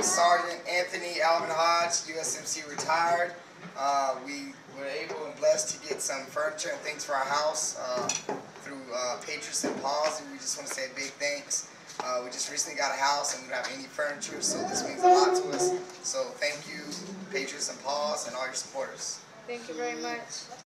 Sergeant Anthony Alvin Hodge, USMC retired. We were able and blessed to get some furniture and things for our house through Patriots and Paws, and we just want to say a big thanks. We just recently got a house and we don't have any furniture, so this means a lot to us. So thank you, Patriots and Paws, and all your supporters. Thank you very much.